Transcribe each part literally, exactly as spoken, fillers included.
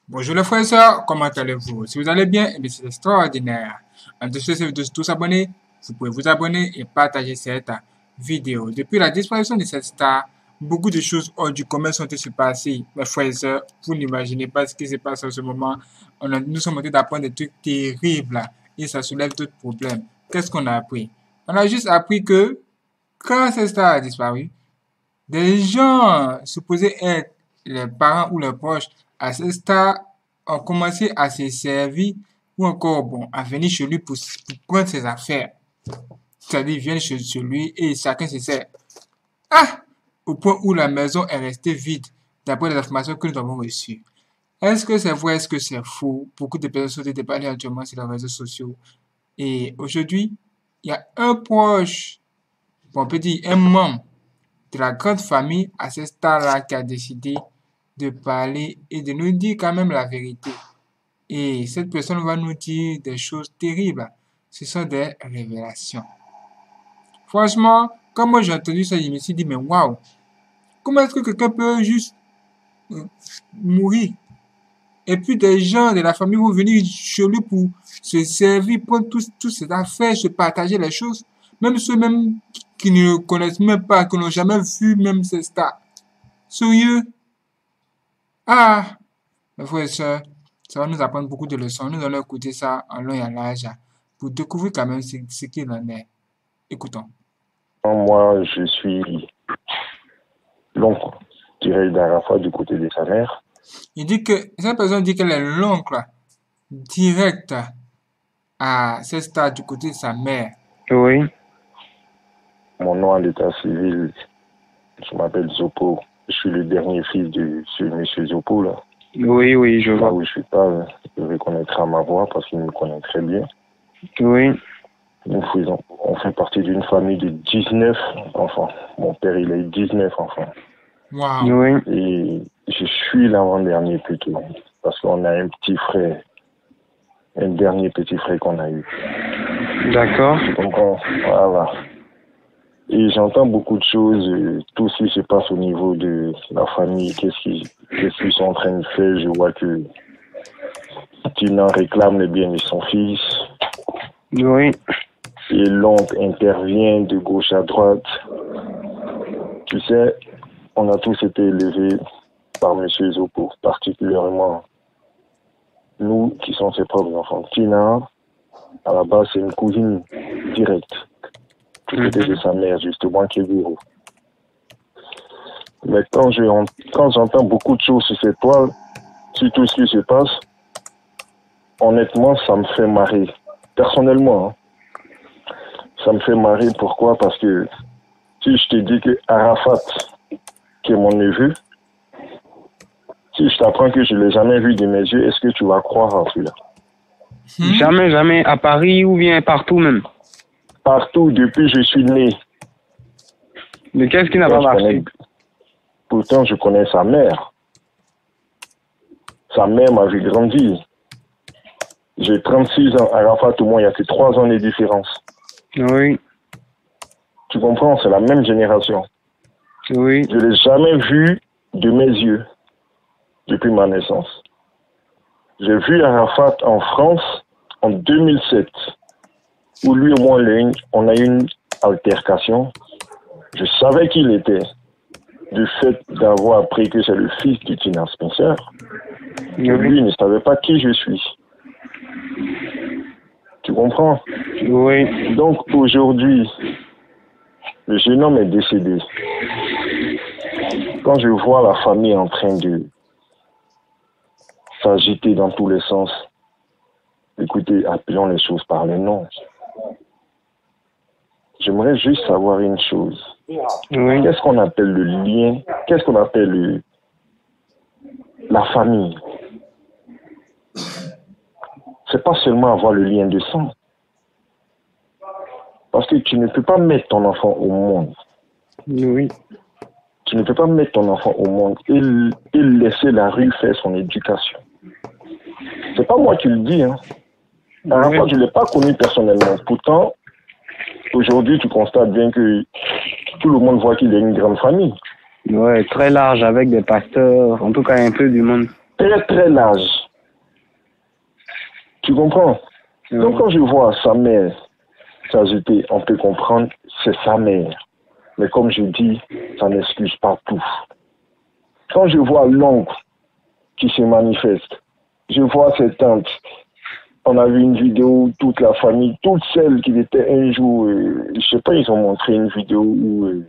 Bonjour les frères et sœurs, comment allez-vous? Si vous allez bien, eh bien, c'est extraordinaire. En dessous de de tous abonner, vous pouvez vous abonner et partager cette vidéo. Depuis la disparition de cette star, beaucoup de choses hors du commun sont se passées. Mes frères et sœurs, vous n'imaginez pas ce qui se passe en ce moment. On a- nous sommes en train d'apprendre des trucs terribles et ça soulève d'autres problèmes. Qu'est-ce qu'on a appris? On a juste appris que quand cette star a disparu, des gens supposés être les parents ou les proches à ce stade ont commencé à se servir ou encore bon, à venir chez lui pour, pour prendre ses affaires. C'est-à-dire, ils viennent chez, chez lui et chacun se sert. Ah! Au point où la maison est restée vide, d'après les informations que nous avons reçues. Est-ce que c'est vrai, est-ce que c'est faux? Beaucoup de personnes sont déballées actuellement sur les réseaux sociaux. Et aujourd'hui, il y a un proche, bon, on peut dire un membre de la grande famille à ce stade-là qui a décidé de parler et de nous dire quand même la vérité. Et cette personne va nous dire des choses terribles. Ce sont des révélations. Franchement, quand moi j'ai entendu ça, je me suis dit, mais waouh, comment est-ce que quelqu'un peut juste euh, mourir? Et puis des gens de la famille vont venir chez lui pour se servir, prendre tous, toutes ses affaires, se partager les choses. Même ceux même qui ne le connaissent même pas, qui n'ont jamais vu même ces stars. Sérieux? Ah! Mes frères et sœurs, ça va nous apprendre beaucoup de leçons. Nous allons écouter ça en long et en large pour découvrir quand même ce, ce qu'il en est. Écoutons. Moi, je suis l'oncle direct d'Arafat du côté de sa mère. Il dit que, cette personne dit qu'elle est l'oncle direct à ce stade du côté de sa mère. Oui, Mon nom à l'état civil, je m'appelle Zopo. Je suis le dernier fils de ce monsieur Zopo, là. oui, oui, je Là vois. où je parle, il reconnaîtra ma voix parce qu'il me connaît très bien. Oui, Nous faisons, on fait partie d'une famille de dix-neuf enfants. Mon père, il a eu dix-neuf enfants. Waouh! oui, Et je suis l'avant-dernier plutôt, parce qu'on a un petit frère, un dernier petit frère qu'on a eu. d'accord. Tu comprends? Voilà. Et j'entends beaucoup de choses, euh, tout ce qui se passe au niveau de la famille, qu'est-ce qu'ils qu'est-ce qu'ils sont en train de faire. Je vois que Tina réclame le bien de son fils, Oui, et l'oncle intervient de gauche à droite. Tu sais, on a tous été élevés par M. Zopo, particulièrement nous qui sommes ses propres enfants. Tina, à la base, c'est une cousine directe. C'était de sa mère, justement, qui est bureau. Mais quand je, quand j'entends beaucoup de choses sur cette toile, sur tout ce qui se passe, honnêtement, ça me fait marrer. Personnellement, hein, ça me fait marrer. Pourquoi? Parce que si je te dis que Arafat, qui est mon neveu, si je t'apprends que je ne l'ai jamais vu de mes yeux, est-ce que tu vas croire en celui-là? Hmm? jamais, jamais à Paris ou bien partout même. Partout, depuis que je suis né. Mais qu'est-ce qui n'a Pourtant, pas je marché? connais- Pourtant, je connais sa mère. Sa mère m'a vu grandir. J'ai trente-six ans. Arafat, au moins, il y a que trois ans de différence. Oui, Tu comprends? C'est la même génération. oui, Je ne l'ai jamais vu de mes yeux depuis ma naissance. J'ai vu Arafat en France en deux mille sept, où lui et moi, on a eu une altercation. Je savais qui il était, du fait d'avoir appris que c'est le fils de Tina Spencer. Mais oui, lui, il ne savait pas qui je suis. Tu comprends? oui, Donc aujourd'hui, le jeune homme est décédé. Quand je vois la famille en train de s'agiter dans tous les sens, écoutez, appelons les choses par les noms. J'aimerais juste savoir une chose. oui, Qu'est-ce qu'on appelle le lien? Qu'est-ce qu'on appelle le- la famille? C'est pas seulement avoir le lien de sang. Parce que tu ne peux pas mettre ton enfant au monde. oui, Tu ne peux pas mettre ton enfant au monde et, et laisser la rue faire son éducation. C'est pas moi qui le dis, hein. Arafat, je ne l'ai pas connu personnellement. Pourtant, aujourd'hui, tu constates bien que tout le monde voit qu'il a une grande famille. ouais, très large avec des pasteurs, en tout cas un peu du monde. Très, très large. Tu comprends? Donc quand je vois sa mère s'ajouter, on peut comprendre, c'est sa mère. Mais comme je dis, ça n'excuse pas tout. Quand je vois l'oncle qui se manifeste, je vois ses tantes. On a vu une vidéo où toute la famille, toutes celles qui étaient un jour, euh, je sais pas, ils ont montré une vidéo où euh,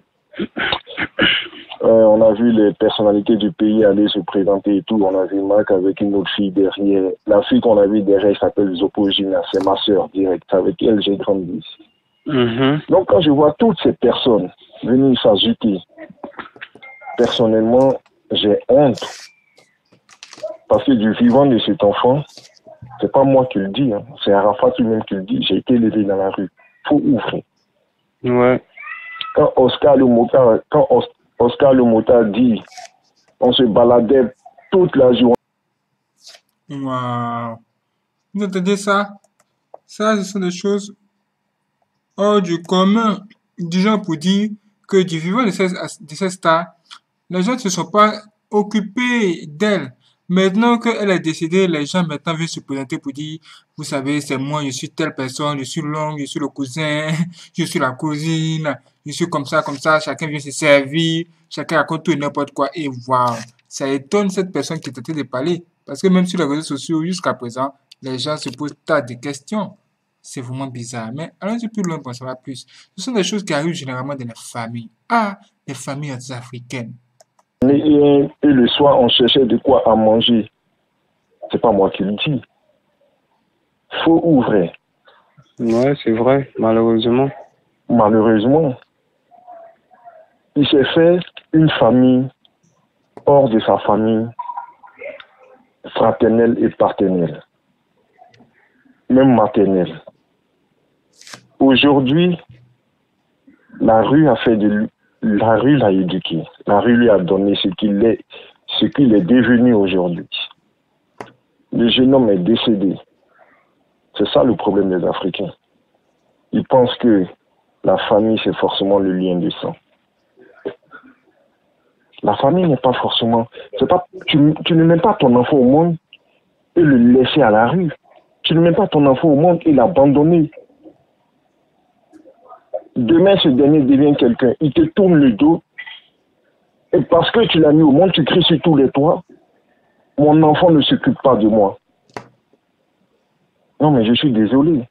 euh, on a vu les personnalités du pays aller se présenter et tout. On a vu Marc avec une autre fille derrière. La fille qu'on a vue derrière s'appelle Zopogina, c'est ma soeur directe. Avec elle, j'ai grandi. Mhm. Donc quand je vois toutes ces personnes venir s'ajouter, personnellement, j'ai honte. Parce que du vivant de cet enfant, c'est pas moi qui le dis, hein. C'est Arafat lui-même qui le dit. J'ai été élevé dans la rue. Faut ouvrir. Ouais. Quand Oscar le Mota, quand Os- Oscar le Mota dit, on se baladait toute la journée. Waouh. Vous entendez ça? Ça, ce sont des choses hors du commun. Du genre pour dire que du vivant de ces, de ces stars, les gens ne se sont pas occupés d'elle. Maintenant qu'elle est décédée, les gens maintenant viennent se présenter pour dire, vous savez, c'est moi, je suis telle personne, je suis l'oncle, je suis le cousin, je suis la cousine, je suis comme ça, comme ça, chacun vient se servir, chacun raconte tout et n'importe quoi. Et waouh, ça étonne cette personne qui est en train de parler. Parce que même sur les réseaux sociaux, jusqu'à présent, les gens se posent tas de questions. C'est vraiment bizarre. Mais allons-y plus loin pour en savoir plus. Ce sont des choses qui arrivent généralement dans les familles. Ah, les familles africaines. Et, et le soir, on cherchait de quoi à manger. C'est pas moi qui le dis. Faut ouvrir. Ouais, c'est vrai, malheureusement. Malheureusement, il s'est fait une famille hors de sa famille fraternelle et paternelle, même maternelle. Aujourd'hui, la rue a fait de lui, la rue l'a éduqué, la rue lui a donné ce qu'il est, ce qu'il est devenu aujourd'hui. Le jeune homme est décédé. C'est ça le problème des Africains. Ils pensent que la famille, c'est forcément le lien de sang. La famille n'est pas forcément... C'est pas, tu, tu ne mets pas ton enfant au monde et le laisser à la rue. Tu ne mets pas ton enfant au monde et l'abandonner. Demain, ce dernier devient quelqu'un. Il te tourne le dos. Et parce que tu l'as mis au monde, tu cries sur tous les toits. Mon enfant ne s'occupe pas de moi. Non, mais je suis désolé.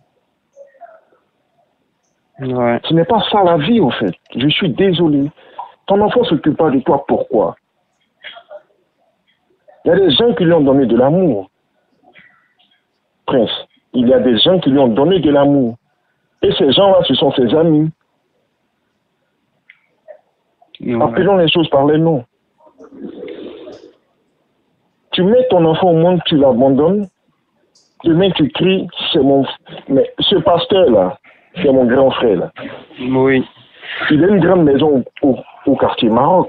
Ouais. Ce n'est pas ça la vie, au fait. Je suis désolé. Ton enfant ne s'occupe pas de toi, pourquoi? Il y a des gens qui lui ont donné de l'amour. Prince, il y a des gens qui lui ont donné de l'amour. Et ces gens-là, ce sont ses amis. Ouais. Appelons les choses par les noms. Tu mets ton enfant au monde, tu l'abandonnes. Demain, tu cries, c'est mon... Mais ce pasteur-là, c'est mon grand frère. Là. Oui. Il a une grande maison au, au, au quartier Maroc.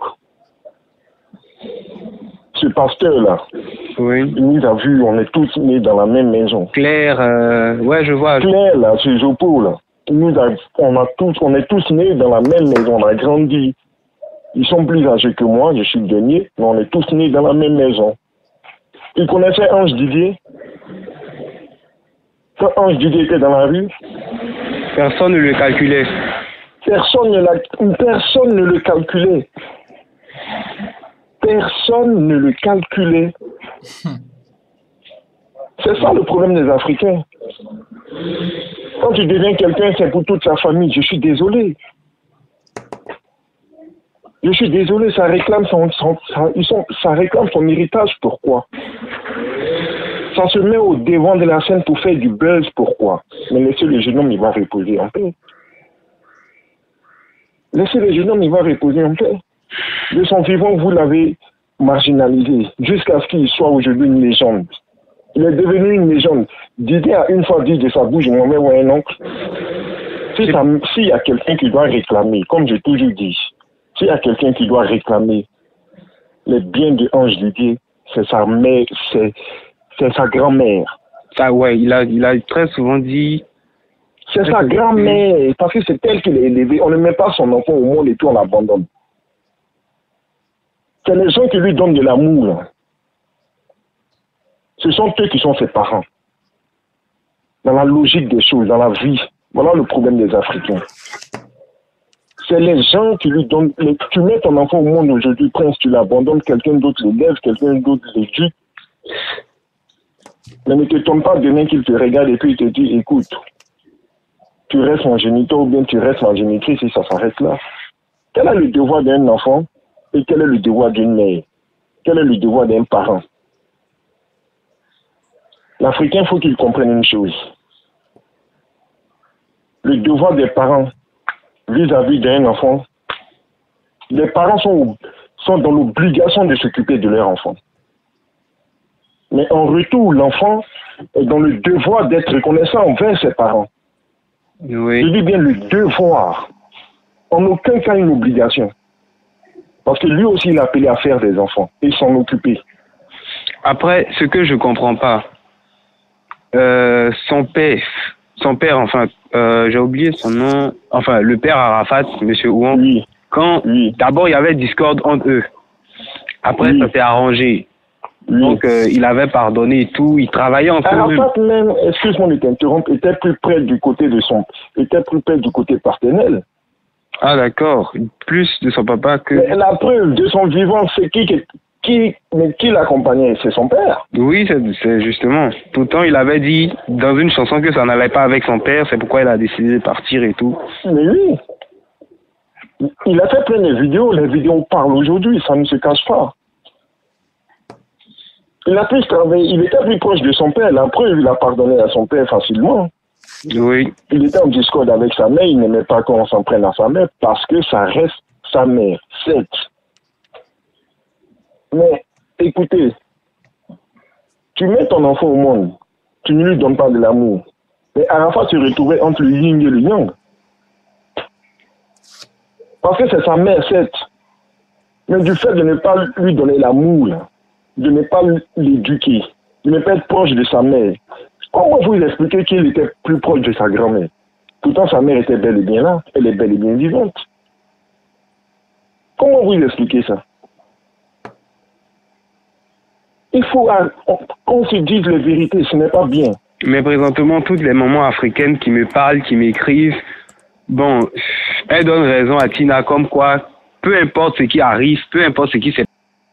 Ce pasteur-là, Oui. il nous a vus, on est tous nés dans la même maison. Claire, euh... ouais, je vois. Claire, là, ce Jopo, là, il nous a, on, a tous, on est tous nés dans la même maison, on a grandi. Ils sont plus âgés que moi, je suis le dernier, mais on est tous nés dans la même maison. Ils connaissaient Ange Didier. Quand Ange Didier était dans la rue, Personne ne le calculait. personne ne, la, personne ne le calculait. Personne ne le calculait. C'est ça le problème des Africains. Quand tu deviens quelqu'un, c'est pour toute sa famille. Je suis désolé. Je suis désolé, ça réclame son, son, ça, ils sont, ça réclame son héritage. Pourquoi? Ça se met au devant de la scène pour faire du buzz. Pourquoi? Mais laissez le jeune homme, il va reposer en paix. Laissez le jeune homme, il va reposer en paix. De son vivant, vous l'avez marginalisé jusqu'à ce qu'il soit aujourd'hui une légende. Il est devenu une légende. Didier a une fois dit de sa bouche, mon mère ou un oncle, si ça, s'il y a quelqu'un qui doit réclamer, comme j'ai toujours dit, s'il y a quelqu'un qui doit réclamer les biens de Ange Didier, c'est sa mère, c'est, c'est sa grand-mère. Ah ouais, il a, il a très souvent dit... C'est sa grand-mère, parce que c'est elle qui l'a élevé. On ne met pas son enfant au monde et puis on l'abandonne. C'est les gens qui lui donnent de l'amour. Là. Ce sont eux qui sont ses parents. dans la logique des choses, dans la vie. Voilà le problème des Africains. C'est les gens qui lui donnent... Les, tu mets ton enfant au monde aujourd'hui, prince, tu l'abandonnes, quelqu'un d'autre l'élève, quelqu'un d'autre l'éduque. Mais ne te tombe pas demain qu'il te regarde et puis il te dit, écoute, tu restes mon géniteur ou bien tu restes ma génitrice et ça s'arrête là. Quel est le devoir d'un enfant et quel est le devoir d'une mère? Quel est le devoir d'un parent? L'Africain, il faut qu'il comprenne une chose. Le devoir des parents vis-à-vis d'un enfant, les parents sont, sont dans l'obligation de s'occuper de leur enfant. Mais en retour, l'enfant est dans le devoir d'être reconnaissant envers ses parents. Oui. Je dis bien le devoir. En aucun cas une obligation. Parce que lui aussi, il est appelé à faire des enfants et s'en occuper. Après, ce que je comprends pas, euh, son père, son père, enfin, euh, j'ai oublié son nom, enfin, le père Arafat, monsieur Ouan, Oui. quand, Oui. d'abord, il y avait discorde entre eux. Après, Oui. ça s'est arrangé. Oui. Donc, euh, il avait pardonné et tout, ils travaillaient ensemble. Arafat même, excuse-moi de t'interrompre, était plus près du côté de son, était plus près du côté paternel. Ah, d'accord. Plus de son papa que... Mais la preuve de son vivant, c'est qui, qui, qui, mais qui l'accompagnait? C'est son père. Oui, c'est, c'est justement. Tout le temps, il avait dit dans une chanson que ça n'allait pas avec son père, c'est pourquoi il a décidé de partir et tout. Mais oui. Il a fait plein de vidéos, les vidéos parlent aujourd'hui, ça ne se cache pas. Il a plus travaillé, il était plus proche de son père, la preuve, il a pardonné à son père facilement. Oui. Il était en discorde avec sa mère, il n'aimait pas qu'on s'en prenne à sa mère parce que ça reste sa mère, certes. Mais écoutez, tu mets ton enfant au monde, tu ne lui donnes pas de l'amour. Mais Arafat se retrouvait entre le yin et le yang. Parce que c'est sa mère, certes. Mais du fait de ne pas lui donner l'amour, de ne pas l'éduquer, de ne pas être proche de sa mère, comment vous expliquer qu'il était plus proche de sa grand-mère? Pourtant, sa mère était bel et bien là. Elle est bel et bien vivante. Comment vous expliquer ça? Il faut qu'on se dise la vérité, ce n'est pas bien. Mais présentement, toutes les mamans africaines qui me parlent, qui m'écrivent, bon, elles donnent raison à Tina comme quoi, peu importe ce qui arrive, peu importe ce qui s'est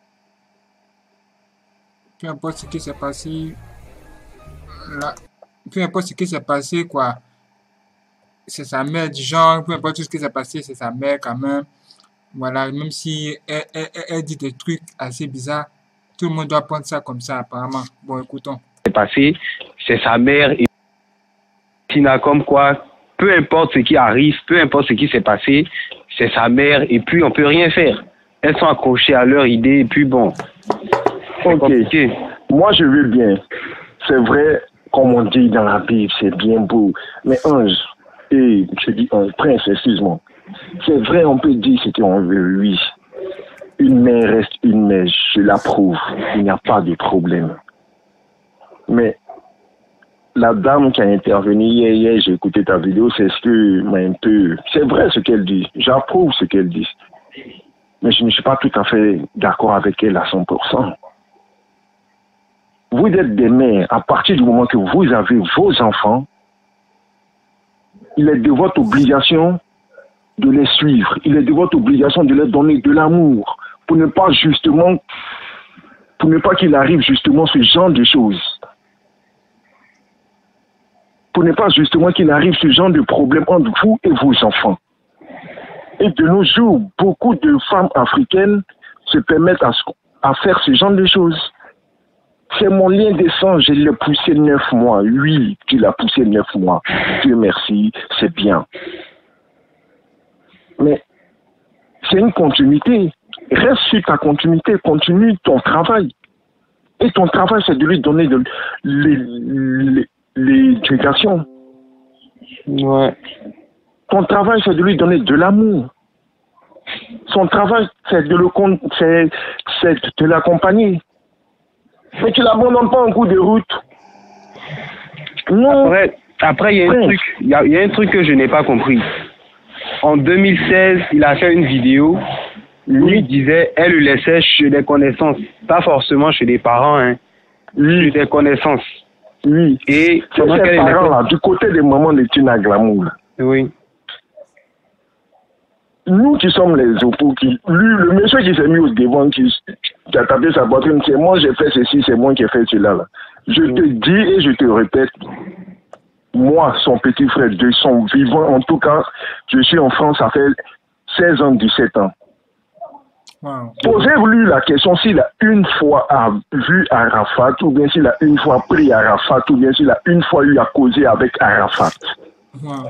Peu importe ce qui s'est passé, là, peu importe ce qui s'est passé, quoi, c'est sa mère du genre, peu importe tout ce qui s'est passé, c'est sa mère quand même. Voilà, même si elle, elle, elle, elle dit des trucs assez bizarres, tout le monde doit prendre ça comme ça, apparemment. Bon, écoutons. passé, c'est sa mère et Tina comme quoi, peu importe ce qui arrive, peu importe ce qui s'est passé, c'est sa mère et puis on peut rien faire. Elles sont accrochées à leur idée et puis bon, c'est Ok. compliqué. Moi, je veux bien. C'est vrai, comme on dit dans la Bible, c'est bien beau. Mais ange, et je dis un prince, excuse-moi. C'est vrai, on peut dire ce qu'on veut, oui. Une mère reste une mère, je l'approuve. Il n'y a pas de problème. Mais la dame qui a intervenu hier, hier j'ai écouté ta vidéo, c'est ce que m'a un peu... C'est vrai ce qu'elle dit. J'approuve ce qu'elle dit. Mais je ne suis pas tout à fait d'accord avec elle à cent pour cent. Vous êtes des mères, à partir du moment que vous avez vos enfants, il est de votre obligation de les suivre. Il est de votre obligation de leur donner de l'amour pour ne pas justement, pour ne pas qu'il arrive justement ce genre de choses. Pour ne pas justement qu'il arrive ce genre de problème entre vous et vos enfants. Et de nos jours, beaucoup de femmes africaines se permettent à, à faire ce genre de choses. C'est mon lien de sang, je l'ai poussé neuf mois. Oui, tu l'as poussé neuf mois. Dieu merci, c'est bien. Mais c'est une continuité. Reste sur ta continuité, continue ton travail. Et ton travail, c'est de lui donner de l'éducation. Ouais. Ton travail, c'est de lui donner de l'amour. Son travail, c'est de le c'est, c'est de l'accompagner. Mais tu l'abandonnes pas en cours de route. Non. Après, après, il y a un Ouais. truc, il y a, il y a un truc que je n'ai pas compris. En deux mille seize, il a fait une vidéo où il disait, elle le laissait chez des connaissances, pas forcément chez des parents, hein, chez des connaissances. Oui. Et c'est ces parents-là, du côté des mamans de Tina Glamour. Oui. Nous qui sommes les opos, qui, lui, le monsieur qui s'est mis au devant, qui, qui a tapé sa poitrine, c'est moi j'ai fait ceci, c'est moi qui ai fait cela. Là. Je te dis et je te répète, moi, son petit frère, de son vivant, en tout cas, je suis en France, ça fait seize ans, dix-sept ans. Wow. Posez-lui la question s'il a une fois a vu Arafat, ou bien s'il a une fois pris Arafat, ou bien s'il a une fois eu à causer avec Arafat. Wow.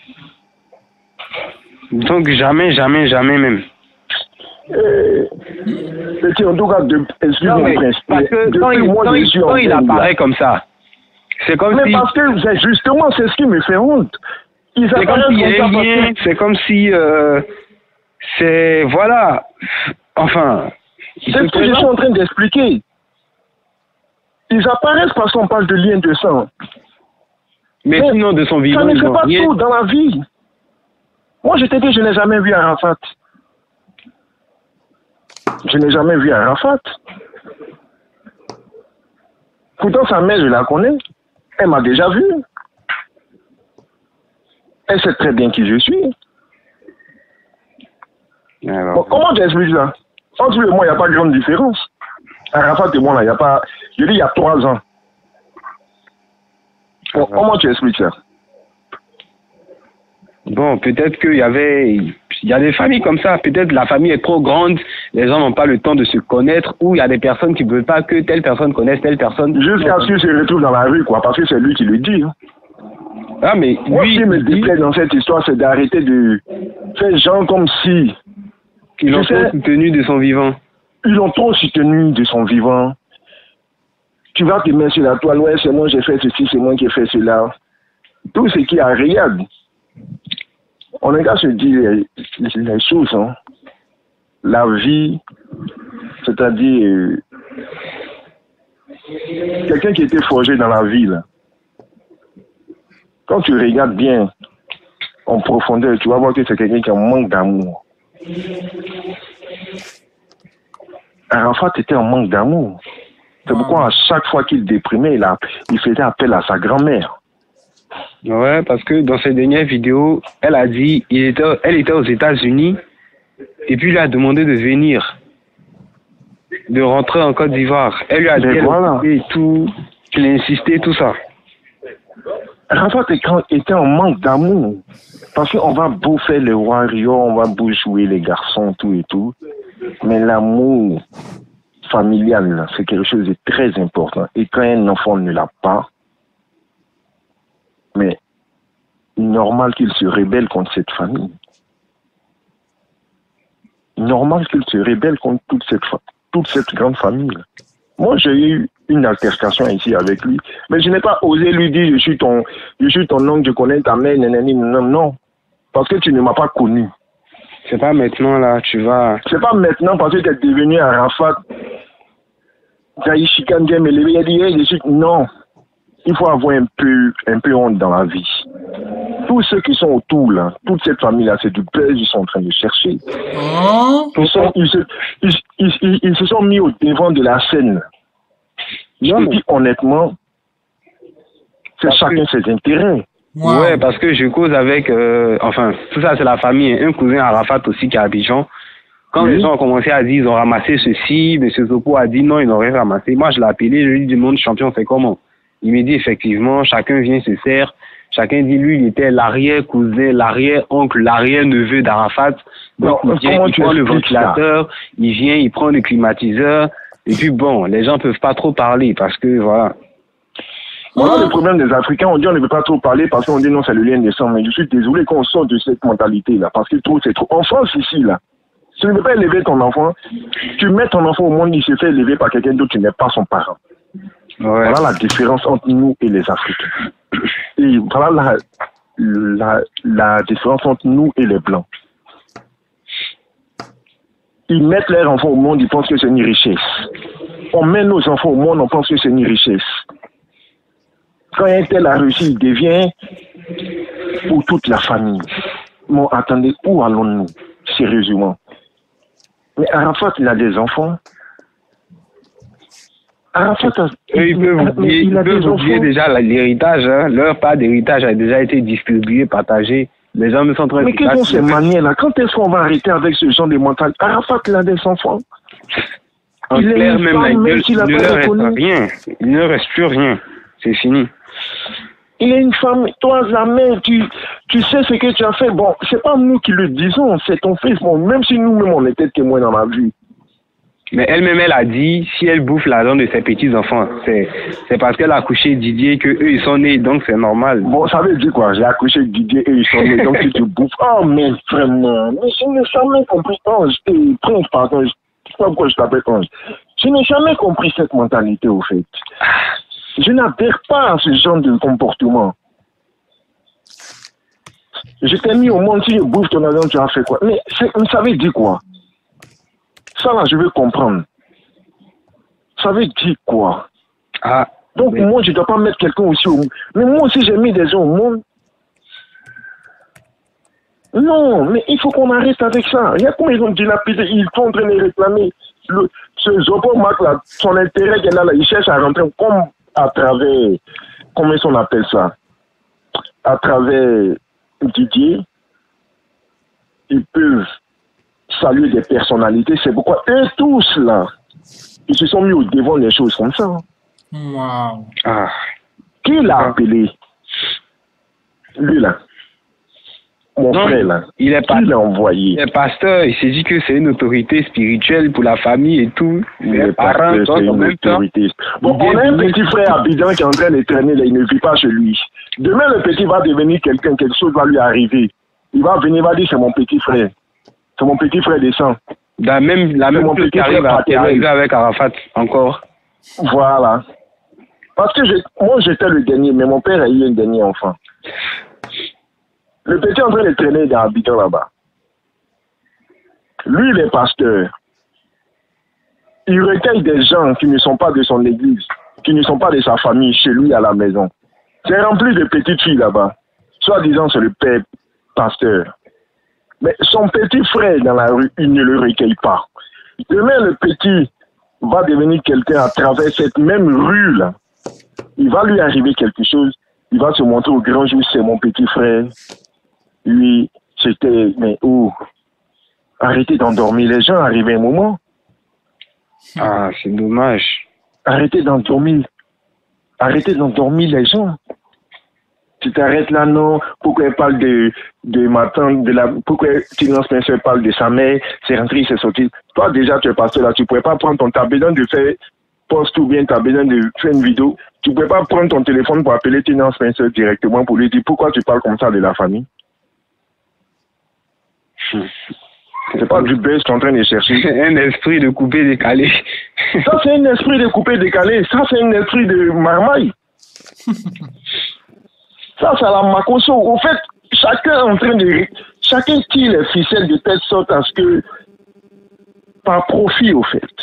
Donc jamais, jamais, jamais même. Euh, en tout cas, excusez-moi, parce que quand, il, moi, quand, il, quand il apparaît là. Comme ça, c'est comme mais si... parce que justement, c'est ce qui me fait honte. C'est comme s'il y a un lien, c'est comme si... Euh, c'est... Voilà. Enfin... C'est ce que je suis en train d'expliquer. Ils apparaissent parce qu'on parle de lien de sang. Mais, mais sinon, de son vivant, ça ne fait pas rien. Tout dans la vie. Moi, je t'ai dit, je n'ai jamais vu Arafat. Je n'ai jamais vu Arafat. Pourtant, sa mère, je la connais. Elle m'a déjà vu. Elle sait très bien qui je suis. Alors, bon, comment tu expliques ça? Entre lui et moi, il n'y a pas de grande différence. Arafat et moi, là, il n'y a pas... Je dis, il y a trois ans. Bon, comment tu expliques ça? Bon, peut-être qu'il y avait, il y a des familles comme ça. Peut-être la famille est trop grande, les gens n'ont pas le temps de se connaître, ou il y a des personnes qui ne veulent pas que telle personne connaisse telle personne. Jusqu'à ce qu'il se retrouve dans la rue, quoi, parce que c'est lui qui le dit. Hein. Ah, mais moi, lui, ce qui me déplaît dans cette histoire, c'est d'arrêter de faire gens comme si... Ils l'ont trop soutenu de son vivant. Ils l'ont trop soutenu de son vivant. Tu vas te mettre sur la toile, ouais, c'est moi, j'ai fait ceci, c'est moi qui ai fait cela. Tout ce qui est réel. On n'a qu'à se dire les, les, les choses. Hein. La vie, c'est-à-dire euh, quelqu'un qui était forgé dans la vie, là. Quand tu regardes bien en profondeur, tu vas voir que c'est quelqu'un qui a un manque d'amour. Arafat était en manque d'amour. C'est pourquoi à chaque fois qu'il déprimait, il, a, il faisait appel à sa grand-mère. Ouais, parce que dans ses dernières vidéos, elle a dit, il était, elle était aux États-Unis, et puis il a demandé de venir, de rentrer en Côte d'Ivoire. Elle lui a dit voilà. et tout, qu'il a insisté, tout ça. Arafat était en manque d'amour. Parce qu'on va beau faire les warriors, on va beau jouer les garçons, tout et tout. Mais l'amour familial, c'est quelque chose de très important. Et quand un enfant ne l'a pas, mais normal qu'il se rébelle contre cette famille. Normal qu'il se rébelle contre toute cette, toute cette grande famille. Moi, j'ai eu une altercation ici avec lui, mais je n'ai pas osé lui dire je suis ton, je suis ton oncle, je connais ta mère, nanani, non, non, parce que tu ne m'as pas connu. C'est pas maintenant là, tu vas. C'est pas maintenant parce que tu es devenu Arafat. Non, il faut avoir un peu, un peu honte dans la vie. Tous ceux qui sont autour là, toute cette famille là, c'est du plaisir, ils sont en train de chercher. Oh. Ils, sont, ils, se, ils, ils, ils, ils se sont mis au devant de la scène. Je te dis honnêtement, c'est chacun ses intérêts. Wow. Ouais, parce que je cause avec, euh, enfin, tout ça c'est la famille, un cousin Arafat aussi qui est à Abidjan. Quand oui. Les gens ont commencé à dire ils ont ramassé ceci, M. Zopo a dit non, ils n'ont rien ramassé. Moi je l'ai appelé, je lui ai dit monde champion, c'est comment? Il me dit effectivement, chacun vient se sert, chacun dit lui il était l'arrière-cousin, l'arrière-oncle, l'arrière-neveu d'Arafat. Donc non, il vient, il prend le ventilateur, ça? Il vient, il prend le climatiseur, et puis bon, les gens peuvent pas trop parler parce que voilà. Voilà le problème des Africains, on dit on ne peut pas trop parler parce qu'on dit non, c'est le lien des sangs. Mais je suis désolé qu'on sorte de cette mentalité-là, parce que trop, c'est trop. En France, ici, là, tu ne peux pas élever ton enfant, tu mets ton enfant au monde, il se fait élever par quelqu'un d'autre, tu n'es pas son parent. Ouais. Voilà la différence entre nous et les Africains. Et voilà la, la, la différence entre nous et les Blancs. Ils mettent leurs enfants au monde, ils pensent que c'est une richesse. On met nos enfants au monde, on pense que c'est une richesse. Quand un tel a réussi, il devient pour toute la famille. Bon, attendez, où allons-nous, sérieusement? Mais Arafat, il a des enfants. Arafat, a, Eux, ils peuvent oublier, il ils a peuvent des oublier enfants. déjà l'héritage. Hein. Leur part d'héritage a déjà été distribué, partagé. Les gens ne sont en train de... Mais quelles sont ces manières-là? Quand est-ce qu'on va arrêter avec ce genre de mental? Arafat, il a des enfants. En Il est clair, une même, femme, là, il même ne, s'il a il ne pas leur reste reconnu. rien. Il ne reste plus rien. C'est fini. Il est une femme, toi, la mère, tu, tu sais ce que tu as fait. Bon, c'est pas nous qui le disons, c'est ton fils. Bon, même si nous-mêmes, on était témoins dans la vie. Mais elle-même, elle a dit, si elle bouffe l'argent de ses petits-enfants, c'est, c'est parce qu'elle a accouché Didier que eux ils sont nés, donc c'est normal. Bon, ça veut dire quoi? J'ai accouché Didier et ils sont nés, donc si tu bouffes. Oh, mais vraiment, mais je n'ai jamais compris. Ange, et Prince, pardon, je sais pas pourquoi je t'appelle Ange. Je n'ai jamais compris cette mentalité, au fait. Je n'adhère pas à ce genre de comportement. Je t'ai mis au monde, si je bouffe ton argent, tu as fait quoi? Mais ça veut dire quoi? Ça là, je veux comprendre. Ça veut dire quoi? Ah, Donc mais... moi, je ne dois pas mettre quelqu'un aussi au monde. Mais moi aussi, j'ai mis des gens au monde. Non, mais il faut qu'on arrête avec ça. Il y a combien ils ont dilapidé, ils sont en train de réclamer. Le, ce Zobo Mac là, son intérêt qu'elle a là, il cherche à rentrer comme à travers, comment on appelle ça? À travers Didier, ils peuvent saluer des personnalités. C'est pourquoi eux tous là, ils se sont mis au devant des choses comme ça. Wow. Ah. Qui l'a appelé? Lui là. Mon non, frère là. Il est pas... Qui l'a envoyé? Il est pasteur, il s'est dit que c'est une autorité spirituelle pour la famille et tout. Il est pasteur, c'est une autorité. Bon, on a un petit frère à Abidjan qui est en train de traîner là, il ne vit pas chez lui. Demain, le petit va devenir quelqu'un, quelque chose va lui arriver. Il va venir, il va dire c'est mon petit frère. C'est mon petit frère de sang. La même, la même chose qui arrive, à, qui arrive avec Arafat encore. Voilà. Parce que je, moi j'étais le dernier, mais mon père a eu un dernier enfant. Le petit est en train de traîner dans Abidjan là-bas. Lui, il est pasteur. Il recueille des gens qui ne sont pas de son église, qui ne sont pas de sa famille, chez lui à la maison. C'est rempli de petites filles là-bas. Soit disant c'est le père pasteur. Mais son petit frère dans la rue, il ne le recueille pas. Demain, le petit va devenir quelqu'un à travers cette même rue-là. Il va lui arriver quelque chose. Il va se montrer au grand jour, c'est mon petit frère. Lui, c'était, mais où? Arrêtez d'endormir les gens, arrivé un moment. Ah, c'est dommage. Arrêtez d'endormir. Arrêtez d'endormir les gens. Tu t'arrêtes là, non? Pourquoi elle parle de, de ma tante, de la, pourquoi Tina Spencer parle de sa mère, c'est rentré, c'est sorti. Toi, déjà, tu es passé là, tu pourrais pas prendre ton, t'as besoin de faire poste ou bien t'as besoin de faire une vidéo. Tu pourrais pas prendre ton téléphone pour appeler Tina Spencer directement pour lui dire pourquoi tu parles comme ça de la famille. C'est pas du buzz que tu es en train de chercher. Un esprit de coupé décalé. Ça, c'est un esprit de coupé décalé. Ça, c'est un esprit de marmaille. Ça, c'est la macosso. Au fait, chacun est en train de... Chacun tire les ficelles de telle sorte à ce que... Par profit, au fait.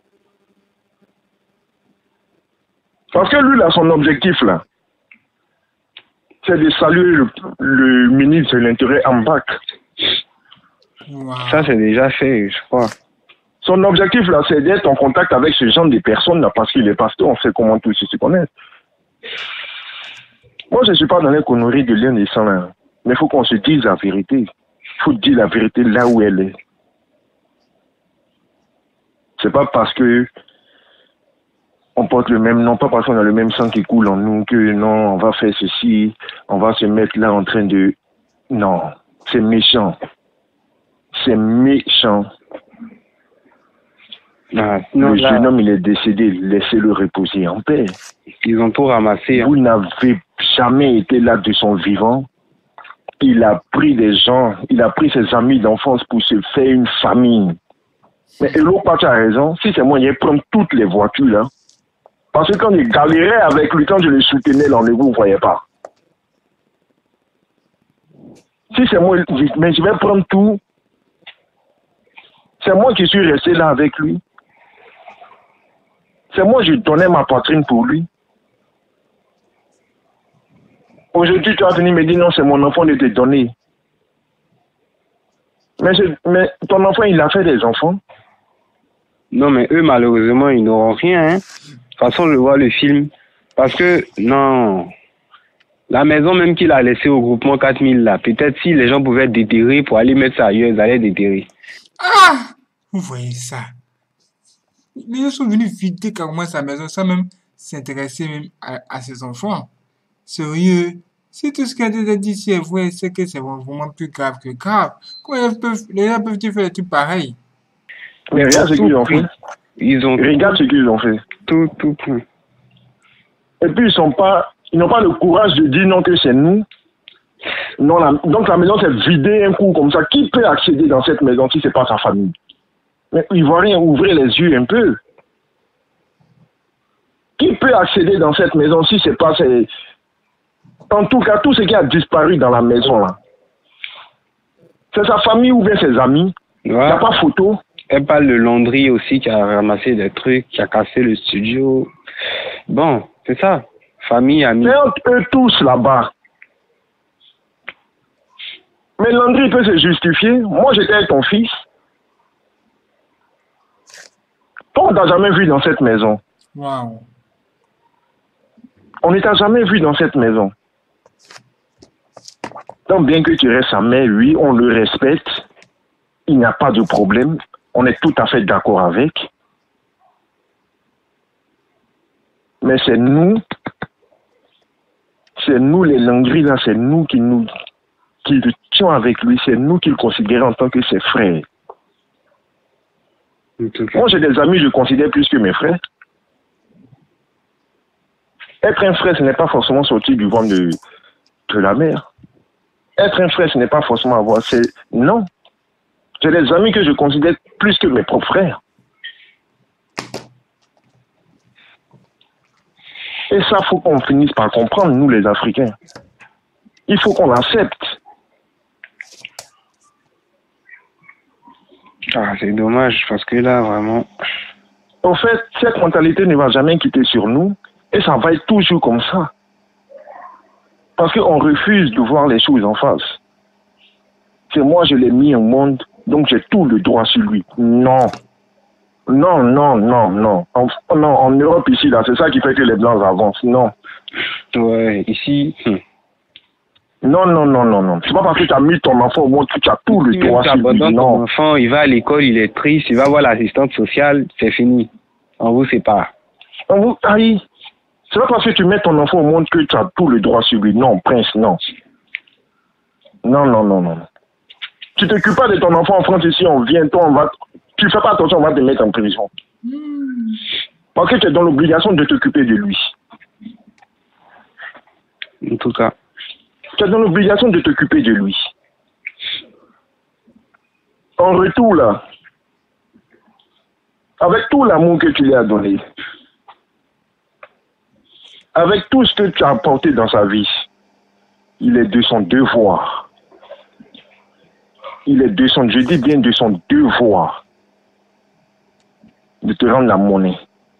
Parce que lui, là, son objectif, là, c'est de saluer le, le ministre de l'Intérieur en bac. Wow. Ça, c'est déjà fait, je crois. Son objectif, là, c'est d'être en contact avec ce genre de personnes, là, parce qu'il est pasteur, on sait comment tous se connaissent. Moi, je ne suis pas dans les conneries de l'un et sang, là. Mais il faut qu'on se dise la vérité. Il faut dire la vérité là où elle est. C'est pas parce que on porte le même nom, pas parce qu'on a le même sang qui coule en nous que non, on va faire ceci, on va se mettre là en train de... Non, c'est méchant. C'est méchant. Ah, non, le là, jeune homme, il est décédé. Laissez-le reposer en paix. ils ont tout ramassé. Hein. Vous n'avez jamais été là de son vivant. Il a pris des gens, il a pris ses amis d'enfance pour se faire une famille. Mais l'autre partie a raison. Si c'est moi, il prendre toutes les voitures là. Parce que quand il galérait avec lui, quand je le soutenais là, vous ne voyez pas. Si c'est moi, mais je vais prendre tout. C'est moi qui suis resté là avec lui. C'est moi, je donnais ma poitrine pour lui. Aujourd'hui, tu vas venir me dire non, c'est mon enfant de te donner. Mais, je, mais ton enfant, il a fait des enfants. Non, mais eux, malheureusement, ils n'auront rien. Hein. façon de voir le film. Parce que, non, la maison même qu'il a laissée au groupement quatre mille, là, peut-être si les gens pouvaient déterrer pour aller mettre ça ailleurs, ils allaient déterrer. Ah! Vous voyez ça? Les gens sont venus vider carrément sa maison sans même s'intéresser même à, à ses enfants. Sérieux? Si tout ce qui a été dit ici est vrai, c'est que c'est vraiment plus grave que grave. Comment ils peuvent, les gens peuvent-ils faire des trucs pareils? Mais regarde ce qu'ils ont fait. Ils ont Regarde ce qu'ils ont fait. tout, tout pris. Et puis, ils sont pas, ils n'ont pas le courage de dire non que c'est nous. Non, la, donc la maison s'est vidée un coup comme ça. Qui peut accéder dans cette maison si c'est pas sa famille? Mais ils vont rien ouvrir les yeux un peu. Qui peut accéder dans cette maison si c'est pas ces... En tout cas, tout ce qui a disparu dans la maison là, c'est sa famille ou bien ses amis. Il n'y a pas photo. Elle parle de Landry aussi qui a ramassé des trucs, qui a cassé le studio. Bon, c'est ça. Famille, amis. C'est entre eux tous là-bas. Mais Landry peut se justifier. Moi, j'étais avec ton fils. Toi, on ne t'a jamais vu dans cette maison. Waouh. On ne t'a jamais vu dans cette maison. Donc, bien que tu restes sa mère, oui, on le respecte. Il n'y a pas de problème. On est tout à fait d'accord avec. Mais c'est nous, c'est nous les Landry, là, c'est nous qui nous qui étions avec lui, c'est nous qui le considérons en tant que ses frères. Moi, j'ai des amis, je considère plus que mes frères. Être un frère, ce n'est pas forcément sortir du ventre de, de la mère. Être un frère, ce n'est pas forcément avoir... C'est... Non. J'ai des amis que je considère plus que mes propres frères. Et ça, il faut qu'on finisse par comprendre, nous les Africains. Il faut qu'on l'accepte. Ah, c'est dommage, parce que là, vraiment... En fait, cette mentalité ne va jamais quitter sur nous, et ça va être toujours comme ça. Parce qu'on refuse de voir les choses en face. C'est moi, je l'ai mis au monde, donc j'ai tout le droit sur lui. Non. Non, non, non, non. En, non, en Europe, ici, là, c'est ça qui fait que les Blancs avancent. Non. Ouais, ici... Hmm. Non, non, non, non, non. C'est pas parce que tu as mis ton enfant au monde que tu as tout le droit sur lui. Non. Ton enfant, il va à l'école, il est triste, il va voir l'assistante sociale, c'est fini. On vous sépare. On vous... Aïe. C'est pas parce que tu mets ton enfant au monde que tu as tout le droit sur lui. Non, prince, non. Non, non, non, non. Tu t'occupes pas de ton enfant en France ici, on vient, toi, on va... Tu fais pas attention, on va te mettre en prison. Mmh. Parce que tu es dans l'obligation de t'occuper de lui. En tout cas. Tu es dans l'obligation de t'occuper de lui. En retour, là, avec tout l'amour que tu lui as donné, avec tout ce que tu as apporté dans sa vie, il est de son devoir. Il est de son, je dis bien de son devoir, de te rendre la monnaie.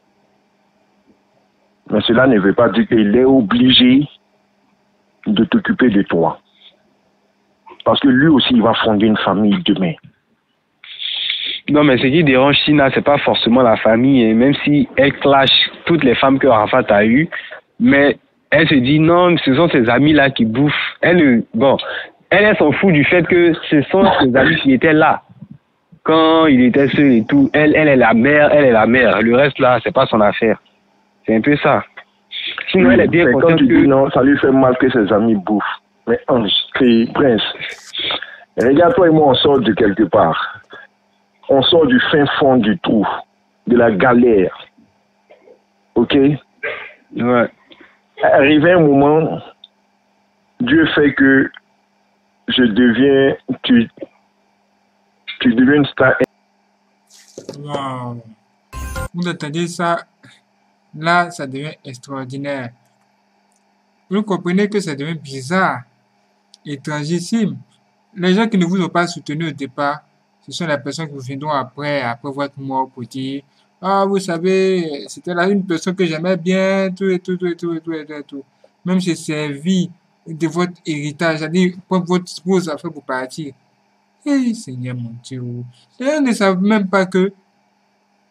Mais cela ne veut pas dire qu'il est obligé de t'occuper de toi. Parce que lui aussi, il va fonder une famille demain. Non, mais ce qui dérange Sina, c'est pas forcément la famille, et même si elle clash toutes les femmes que Arafat a eues, mais elle se dit non, ce sont ses amis-là qui bouffent. Elle, bon, elle, elle s'en fout du fait que ce sont ses amis qui étaient là quand il était seul et tout. Elle, elle est la mère, elle est la mère. Le reste là, c'est pas son affaire. C'est un peu ça. Sinon, oui, elle est bien consciente quand tu que... dis non, ça lui fait mal que ses amis bouffent. Mais Ange, Prince, regarde, toi et moi, on sort de quelque part. On sort du fin fond du trou, de la galère. Ok? Ouais. Arrivé un moment, Dieu fait que je deviens, tu, tu deviens une star. Wow. Vous entendez ça? Là, ça devient extraordinaire. Vous comprenez que ça devient bizarre, étrangissime. Les gens qui ne vous ont pas soutenu au départ, ce sont les personnes qui vous viendront après, après votre mort pour dire « Ah, vous savez, c'était là une personne que j'aimais bien, tout et tout, tout et tout et tout et tout. Et tout. » Même si c'est servi de votre héritage, c'est-à-dire prendre votre, vos affaires pour partir. Eh, Seigneur mon Dieu, les gens ne savent même pas que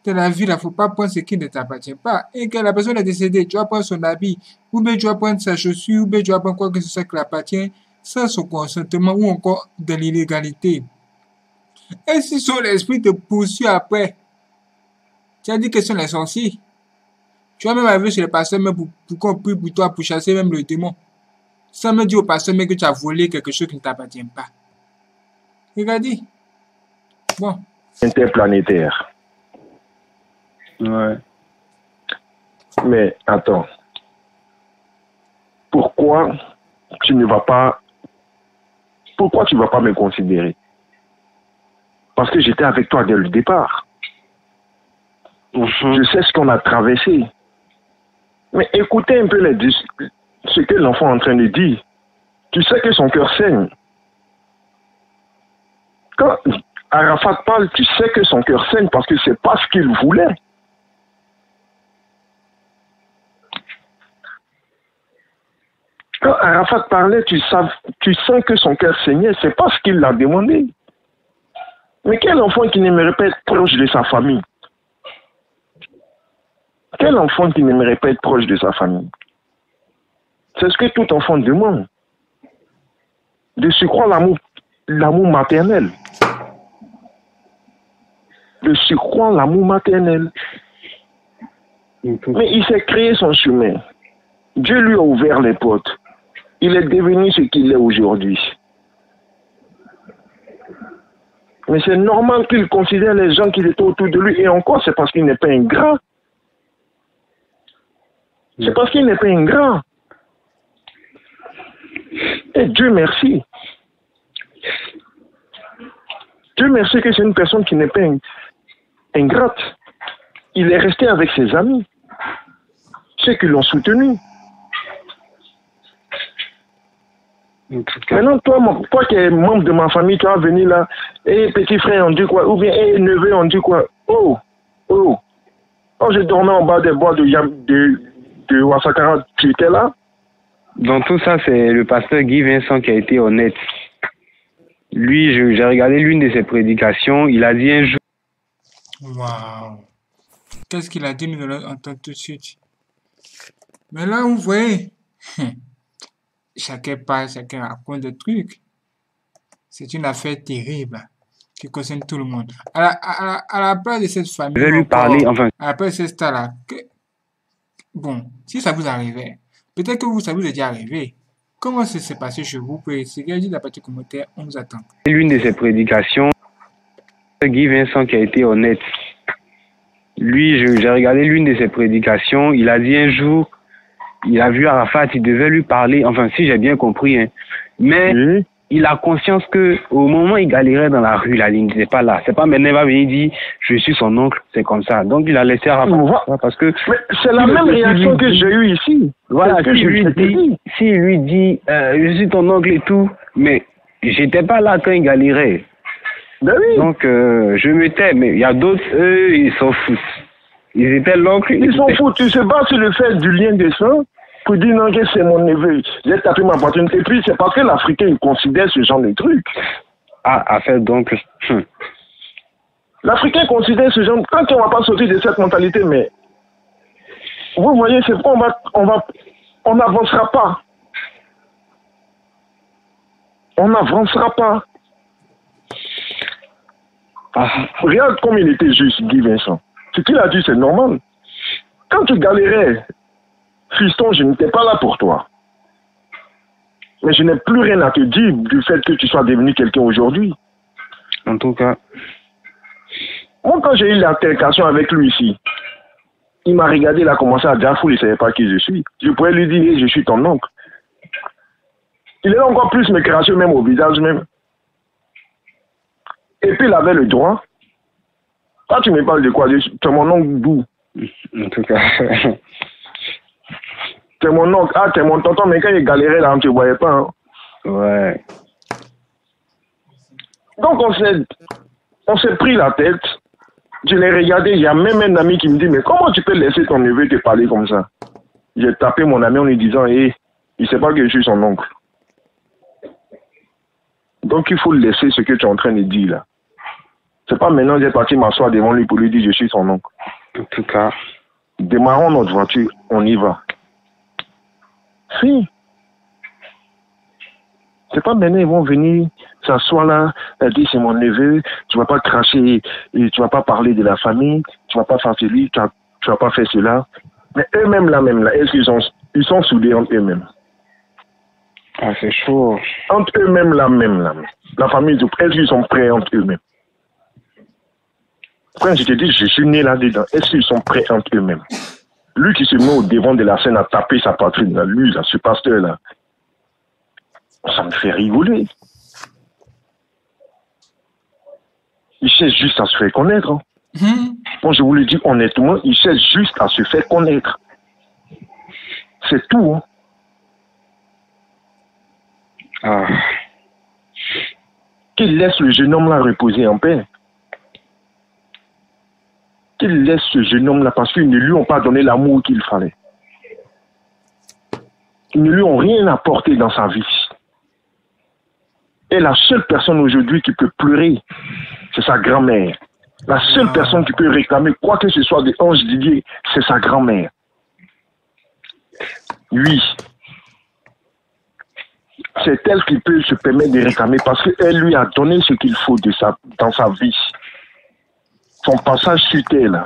dans la vie, il ne faut pas prendre ce qui ne t'appartient pas. Et quand la personne est décédée, tu vas prendre son habit, ou bien tu vas prendre sa chaussure, ou bien tu vas prendre quoi que ce soit qui l'appartient, sans son consentement ou encore de l'illégalité. Et si son esprit te poursuit après, tu as dit que ce sont les sorciers. Tu vas même arriver chez le pasteur même pour, pour qu'on prie pour toi, pour chasser même le démon. Sans me dire au pasteur mais que tu as volé quelque chose qui ne t'appartient pas. Regardez. Bon. Interplanétaire. Ouais. Mais attends. Pourquoi tu ne vas pas... Pourquoi tu ne vas pas me considérer? Parce que j'étais avec toi dès le départ. Mm-hmm. Je sais ce qu'on a traversé. Mais écoutez un peu les, ce que l'enfant est en train de dire. Tu sais que son cœur saigne. Quand Arafat parle, tu sais que son cœur saigne parce que c'est pas ce qu'il voulait. Quand Arafat parlait, tu, sav, tu sens que son cœur saignait, c'est pas ce qu'il l'a demandé. Mais quel enfant qui n'aimerait pas être proche de sa famille? Quel enfant qui n'aimerait pas être proche de sa famille? C'est ce que tout enfant demande. De surcroît l'amour, l'amour maternel. De surcroît l'amour maternel. Mais il s'est créé son chemin. Dieu lui a ouvert les portes. Il est devenu ce qu'il est aujourd'hui. Mais c'est normal qu'il considère les gens qui étaient autour de lui. Et encore, c'est parce qu'il n'est pas ingrat. C'est parce qu'il n'est pas ingrat. Et Dieu merci. Dieu merci que c'est une personne qui n'est pas ingrate. Il est resté avec ses amis. Ceux qui l'ont soutenu. Maintenant, toi, mon, toi qui es membre de ma famille, tu vas venir là, et petit frère, on dit quoi? Ou bien, et neveu, on dit quoi? Oh, oh. Quand je dormais en bas des bois de, de, de Ouassakara, tu étais là? Dans tout ça, c'est le pasteur Guy Vincent qui a été honnête. Lui, je, j'ai regardé l'une de ses prédications, il a dit un jour... Waouh! Qu'est-ce qu'il a dit? Nous allons entendre tout de suite. Mais là, vous voyez, chacun parle, chacun raconte des trucs. C'est une affaire terrible qui concerne tout le monde. À la, à la, à la place de cette famille, je vais lui encore, parler, enfin... à la place de cette star-là, que... bon, si ça vous arrivait, peut-être que vous, ça vous est déjà arrivé. Comment ça s'est passé chez vous? Vous pouvez essayer de la partie commentaire, on vous attend. L'une de ses prédications, Guy Vincent qui a été honnête. Lui, je, j'ai regardé l'une de ses prédications, il a dit un jour, il a vu Arafat, il devait lui parler, enfin si j'ai bien compris, hein. Mais mmh. il a conscience que au moment où il galérait dans la rue, la ligne n'était pas là. C'est pas maintenant il va venir dire je suis son oncle, c'est comme ça. Donc il a laissé Arafat parce que mais c'est la même réaction que j'ai eue ici. Voilà, si je lui dis, si il lui dit euh, je suis ton oncle et tout, mais j'étais pas là quand il galérait. Ben oui. Donc euh, je me tais, mais il y a d'autres, eux, ils s'en foutent. Ils étaient l'oncle. Ils s'en foutent, tu se bats sur le fait du lien de sang pour dire non, que c'est mon neveu. J'ai tapé ma poitrine. Et puis c'est parce que l'Africain il considère ce genre de truc. Ah, affaire d'oncle. Hum. L'Africain considère ce genre. Quand on va pas sortir de cette mentalité, mais vous voyez, c'est pourquoi on va, on va, on n'avancera pas. On n'avancera pas. Ah. Regarde comme il était juste, Guy Vincent. Ce qu'il a dit, c'est normal. Quand tu galérais, fiston, je n'étais pas là pour toi. Mais je n'ai plus rien à te dire du fait que tu sois devenu quelqu'un aujourd'hui. En tout cas. Moi, quand j'ai eu l'altercation avec lui ici, il m'a regardé, il a commencé à dire fou, il ne savait pas qui je suis. Je pourrais lui dire, hey, je suis ton oncle. Il est encore plus me cracher même au visage même. Et puis il avait le droit. Quand tu me parles de quoi? C'est mon oncle d'où? En tout cas. C'est mon oncle. Ah, c'est mon tonton, mais quand il galérait là, on ne te voyait pas. Hein. Ouais. Donc on s'est, on s'est pris la tête. Je l'ai regardé, il y a même un ami qui me dit, mais comment tu peux laisser ton neveu te parler comme ça? J'ai tapé mon ami en lui disant, hé, hey, il ne sait pas que je suis son oncle. Donc il faut laisser ce que tu es en train de dire là. C'est pas maintenant que j'ai parti m'asseoir devant lui pour lui dire je suis son oncle. En tout cas. Démarrons notre voiture, on y va. Si. C'est pas maintenant, ils vont venir s'asseoir là, elle dit c'est mon neveu, tu vas pas cracher, et tu vas pas parler de la famille, tu vas pas faire celui, tu vas, tu vas pas faire cela. Mais eux-mêmes là même là, est-ce qu'ils sont, ils sont soudés entre eux-mêmes? Ah, c'est chaud. Entre eux-mêmes là même là. La famille, est-ce qu'ils sont prêts entre eux-mêmes? Quand je te dis je suis né là-dedans, est-ce qu'ils sont prêts entre eux-mêmes? Lui qui se met au devant de la scène à taper sa poitrine, là, lui, là, ce pasteur-là, ça me fait rigoler. Il cherche juste à se faire connaître. Hein. Mmh. Moi, je vous le dis honnêtement, il cherche juste à se faire connaître. C'est tout. Hein. Ah. Qu'il laisse le jeune homme-là reposer en paix. Qu'il laisse ce jeune homme-là parce qu'ils ne lui ont pas donné l'amour qu'il fallait. Ils ne lui ont rien apporté dans sa vie. Et la seule personne aujourd'hui qui peut pleurer, c'est sa grand-mère. La seule ah. personne qui peut réclamer quoi que ce soit de Ange Didier, c'est sa grand-mère. Oui. C'est elle qui peut se permettre de réclamer parce qu'elle lui a donné ce qu'il faut de sa, dans sa vie. Son passage sur terre, là.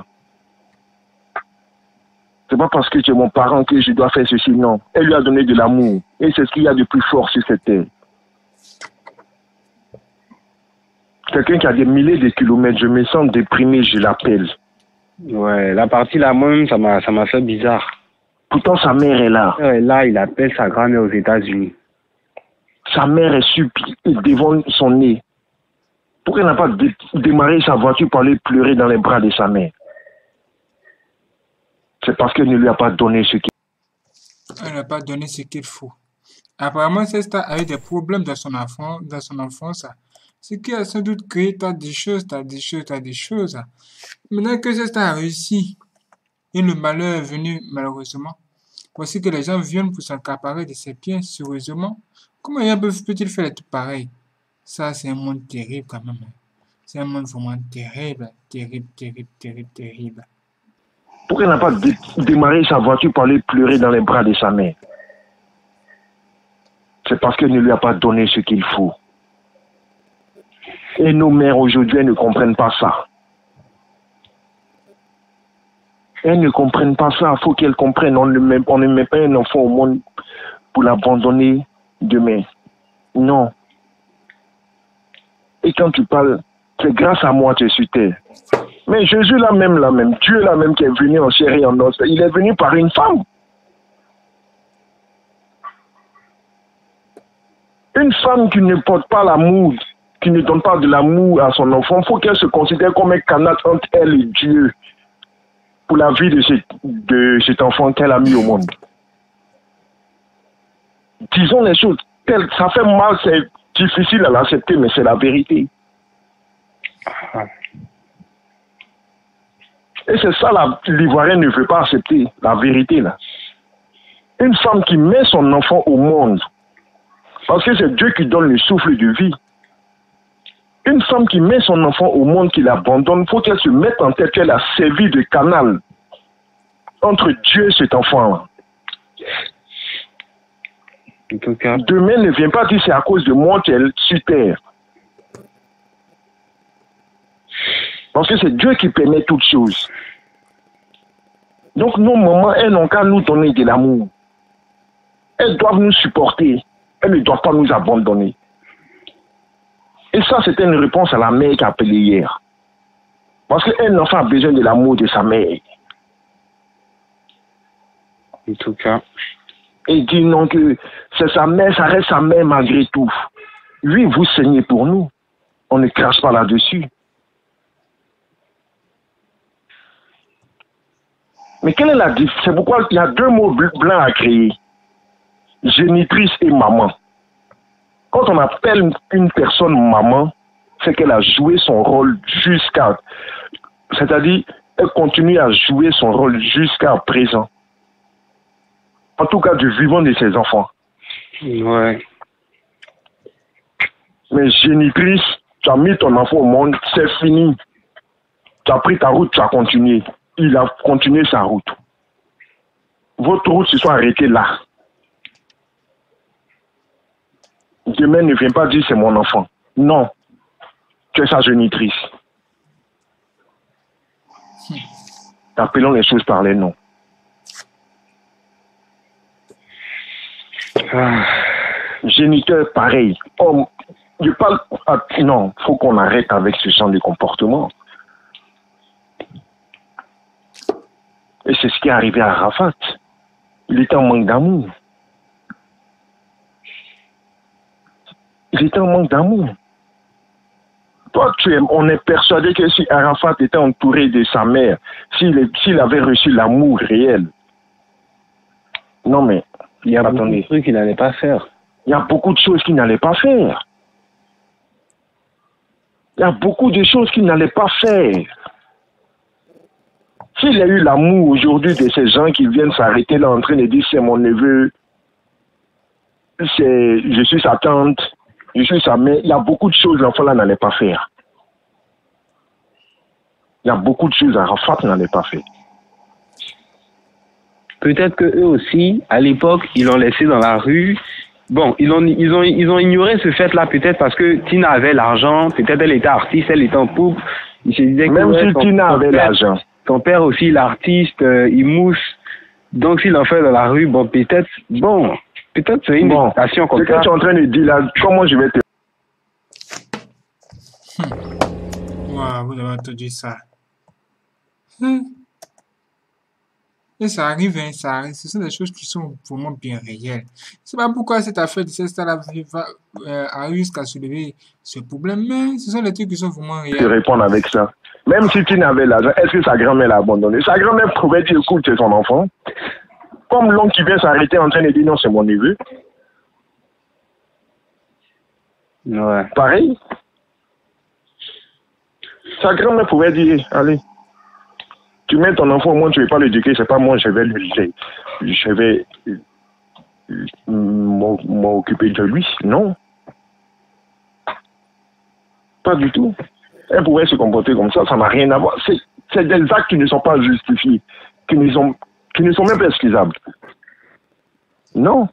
C'est pas parce que tu es mon parent que je dois faire ceci, non. Elle lui a donné de l'amour. Et c'est ce qu'il y a de plus fort sur cette terre. Quelqu'un qui a des milliers de kilomètres, je me sens déprimé, je l'appelle. Ouais, la partie là, moi-même, ça m'a, ça m'a fait bizarre. Pourtant, sa mère est là. Et là, il appelle sa grand-mère aux États-Unis. Sa mère est suppliée devant son nez. Pourquoi elle n'a pas dé- démarré sa voiture pour aller pleurer dans les bras de sa mère? C'est parce qu'elle ne lui a pas donné ce qu'il faut. Elle n'a pas donné ce qu'il faut. Apparemment, cette star a eu des problèmes dans son enfance, dans son enfance. Ce qui a sans doute créé tant de choses, tant de choses, tant de choses. Maintenant que cette star a réussi, et le malheur est venu malheureusement, voici que les gens viennent pour s'accaparer de ses biens, sérieusement. Comment un peut-il faire tout pareil? Ça, c'est un monde terrible quand même. C'est un monde vraiment terrible, terrible, terrible, terrible, terrible. Pourquoi elle n'a pas dé- démarré sa voiture pour aller pleurer dans les bras de sa mère? C'est parce qu'elle ne lui a pas donné ce qu'il faut. Et nos mères aujourd'hui, elles ne comprennent pas ça. Elles ne comprennent pas ça. Il faut qu'elles comprennent. On ne, met, on ne met pas un enfant au monde pour l'abandonner demain. Non. Et quand tu parles, c'est grâce à moi que tu es sur terre. Mais Jésus là même, là même, Dieu là même qui est venu en chair et en os, il est venu par une femme. Une femme qui ne porte pas l'amour, qui ne donne pas de l'amour à son enfant, il faut qu'elle se considère comme un canal entre elle et Dieu pour la vie de, ce, de cet enfant qu'elle a mis au monde. Disons les choses, ça fait mal, c'est difficile à l'accepter, mais c'est la vérité. Et c'est ça, la, l'Ivoirien ne veut pas accepter, la vérité là. Une femme qui met son enfant au monde, parce que c'est Dieu qui donne le souffle de vie. Une femme qui met son enfant au monde, qui l'abandonne, il faut qu'elle se mette en tête qu'elle a servi de canal entre Dieu et cet enfant-là. En tout cas. Demain ne vient pas dire c'est à cause de moi qu'elle est sur terre. Parce que c'est Dieu qui permet toutes choses. Donc nos mamans, elles n'ont qu'à nous donner de l'amour. Elles doivent nous supporter. Elles ne doivent pas nous abandonner. Et ça, c'était une réponse à la mère qui a appelé hier. Parce qu'un enfant a besoin de l'amour de sa mère. En tout cas. Et dit non que c'est sa mère, ça reste sa mère malgré tout. Oui, vous saignez pour nous. On ne crache pas là-dessus. Mais quelle est la différence? C'est pourquoi il y a deux mots blancs à créer. Génitrice et maman. Quand on appelle une personne maman, c'est qu'elle a joué son rôle jusqu'à... C'est-à-dire, elle continue à jouer son rôle jusqu'à présent. En tout cas, du vivant de ses enfants. Ouais. Mais génitrice, tu as mis ton enfant au monde, c'est fini. Tu as pris ta route, tu as continué. il a continué sa route. Votre route se soit arrêtée là. Demain ne vient pas dire c'est mon enfant. Non. Tu es sa génitrice. Appelons les choses par les noms. Ah. Géniteur, pareil. Oh, je parle. Ah, non, il faut qu'on arrête avec ce genre de comportement. Et c'est ce qui est arrivé à Arafat. Il était en manque d'amour. Il était en manque d'amour. Toi, tu es, on est persuadé que si Arafat était entouré de sa mère, s'il, s'il avait reçu l'amour réel. Non, mais il y a attendez. beaucoup de trucs qu'il n'allait pas faire. Il y a beaucoup de choses qu'il n'allait pas faire. Il y a beaucoup de choses qu'il n'allait pas faire. S'il a eu l'amour aujourd'hui de ces gens qui viennent s'arrêter là en train de dire c'est mon neveu, c'est, je suis sa tante, je suis sa mère, il y a beaucoup de choses l'enfant là n'allait pas faire. Il y a beaucoup de choses Arafat n'allait pas faire. Peut-être que eux aussi, à l'époque, ils l'ont laissé dans la rue. Bon, ils ont, ils ont, ils ont ignoré ce fait-là peut-être parce que Tina avait l'argent, peut-être elle était artiste, elle était en poupe. Ils se disaient que même ouais, si ton, Tina ton avait père, l'argent. Ton père aussi, l'artiste, euh, il mousse. Donc s'il en fait dans la rue, bon, peut-être, bon, peut-être c'est une bon, situation comme ça. Ce ça. que tu es en train de dire là, comment je vais te... Wow, vous avez entendu ça. Hmm. Et ça arrive, hein, ça arrive. Ce sont des choses qui sont vraiment bien réelles. C'est pas pourquoi cette affaire de cette star euh, a eu jusqu'à soulever ce problème, mais ce sont des trucs qui sont vraiment réels. te répondre avec ça. Même si tu n'avais l'argent, est-ce que sa grand-mère l'a abandonné? Sa grand-mère pouvait dire, écoute, c'est son enfant. Comme l'oncle qui vient s'arrêter en train de dire, non, c'est mon neveu. Ouais. Pareil. Sa grand-mère pouvait dire, allez, tu mets ton enfant, au moins tu ne veux pas l'éduquer, c'est pas moi, je vais lui, je vais m'occuper de lui. Non. Pas du tout. Elle pouvait se comporter comme ça, ça n'a rien à voir. C'est, c'est des actes qui ne sont pas justifiés, qui ne sont, qui ne sont même pas excusables. Non.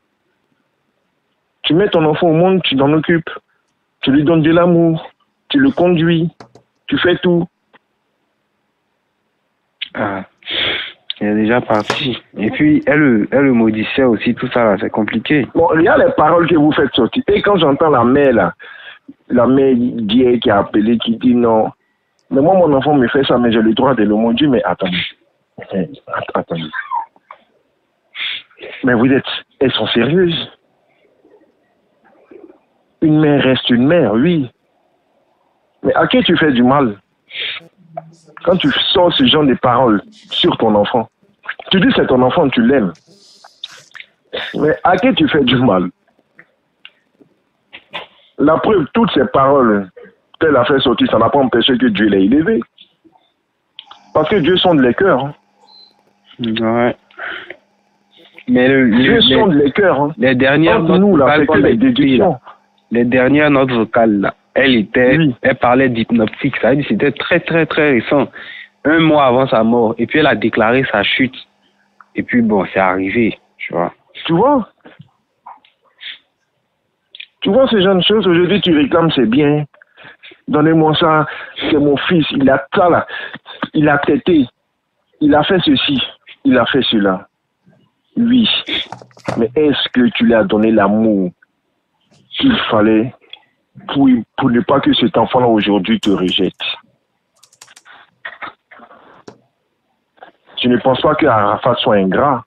Tu mets ton enfant au monde, tu t'en occupes, tu lui donnes de l'amour, tu le conduis, tu fais tout. Ah, il est déjà parti. Et puis, elle, elle le maudissait aussi, tout ça, là, c'est compliqué. Bon, il y a les paroles que vous faites sortir. Et quand j'entends la mère, là, la mère d'hier qui a appelé, qui dit non, mais moi, mon enfant me fait ça, mais j'ai le droit de le maudire, mais attendez. Attendez. Mais vous êtes, elles sont sérieuses. Une mère reste une mère, oui. Mais à qui tu fais du mal? Quand tu sors ce genre de paroles sur ton enfant, tu dis c'est ton enfant, tu l'aimes. Mais à qui tu fais du mal? La preuve, toutes ces paroles qu'elle a fait sortir, ça n'a pas empêché que Dieu l'ait élevé. Parce que Dieu sonde les cœurs. Hein. Ouais. Mais le, Dieu le, sonde les, les cœurs. Hein. Les dernières notes nous, là, c'est les déductions. Les dernières notes vocales, là, elle était, oui. elle parlait d'hypnotique. Ça veut dire c'était très, très, très récent. Un mois avant sa mort. Et puis elle a déclaré sa chute. Et puis bon, c'est arrivé, tu vois. Tu vois? Tu vois ces jeunes choses, aujourd'hui tu réclames, c'est bien. Donnez-moi ça, c'est mon fils, il a ça là. Il a traité. Il a fait ceci. Il a fait cela. Oui. Mais est-ce que tu lui as donné l'amour qu'il fallait pour, pour ne pas que cet enfant-là aujourd'hui te rejette? Je ne pense pas qu'Arafat soit ingrat.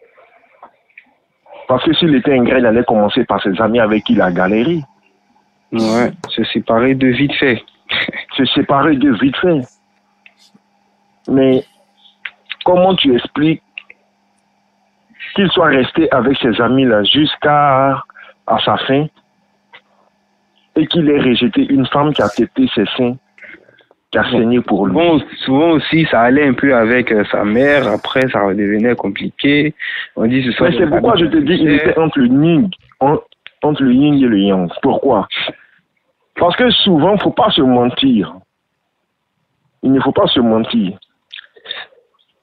Parce que s'il était ingrat, il allait commencer par ses amis avec qui il a galéré. Ouais, se séparer de vite fait. Se séparer de vite fait. Mais comment tu expliques qu'il soit resté avec ses amis-là jusqu'à à sa fin et qu'il ait rejeté une femme qui a tété ses seins, qui a saigné pour lui? Bon, souvent aussi, ça allait un peu avec euh, sa mère. Après, ça devenait compliqué. On dit ce soir. Mais c'est pourquoi je te dis qu'il était entre le yin, entre le yin et le yang. Pourquoi? Parce que souvent, il ne faut pas se mentir. Il ne faut pas se mentir.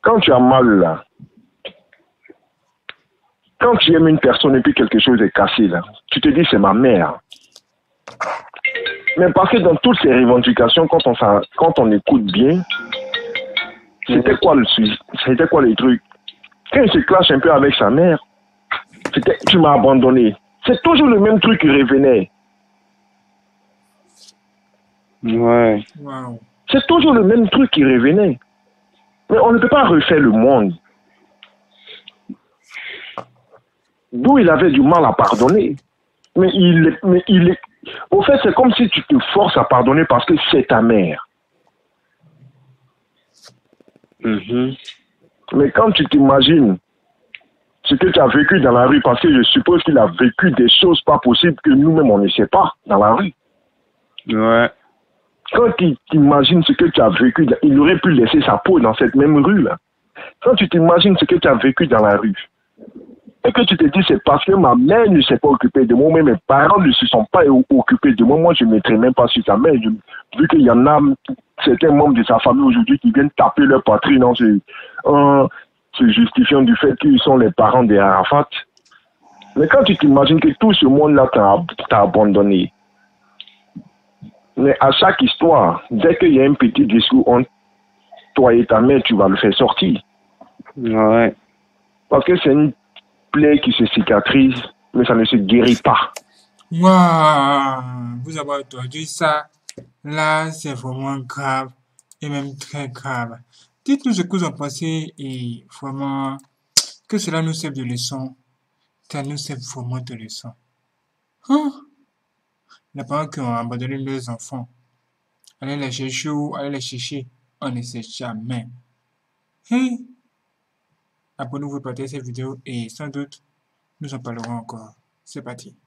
quand tu as mal là, quand tu aimes une personne et puis quelque chose est cassé là, tu te dis c'est ma mère. Mais parce que dans toutes ces revendications, quand on, quand on écoute bien, c'était quoi le c'était quoi les trucs? Quand il se clash un peu avec sa mère, c'était tu m'as abandonné. C'est toujours le même truc qui revenait. Ouais. Wow. C'est toujours le même truc qui revenait. Mais on ne peut pas refaire le monde. D'où il avait du mal à pardonner. Mais il, mais il est. Au fait, c'est comme si tu te forces à pardonner parce que c'est ta mère. Mm-hmm. Mais quand tu t'imagines ce que tu as vécu dans la rue, parce que je suppose qu'il a vécu des choses pas possibles que nous-mêmes on ne sait pas dans la rue. Ouais. Quand tu t'imagines ce que tu as vécu, il aurait pu laisser sa peau dans cette même rue-là. Quand tu t'imagines ce que tu as vécu dans la rue, et que tu te dis c'est parce que ma mère ne s'est pas occupée de moi, mais mes parents ne se sont pas occupés de moi, moi je ne mettrai même pas sur sa mère. Je, vu qu'il y en a certains membres de sa famille aujourd'hui qui viennent taper leur patrie en se, en se justifiant du fait qu'ils sont les parents des Arafat. Mais quand tu t'imagines que tout ce monde-là t'a, t'a abandonné, mais à chaque histoire, dès qu'il y a un petit discours entre toi et ta mère, tu vas le faire sortir. Ouais. Parce que c'est une plaie qui se cicatrise, mais ça ne se guérit pas. Waouh! Vous avez entendu ça? Là, c'est vraiment grave et même très grave. Dites-nous ce que vous en pensez et vraiment que cela nous serve de leçon. Ça nous sert vraiment de leçon. Hein? Les parents qui ont abandonné leurs enfants, allez les chercher ou allez les chercher, on ne sait jamais. Hein? Abonnez-vous, partagez cette vidéo et sans doute, nous en parlerons encore. C'est parti.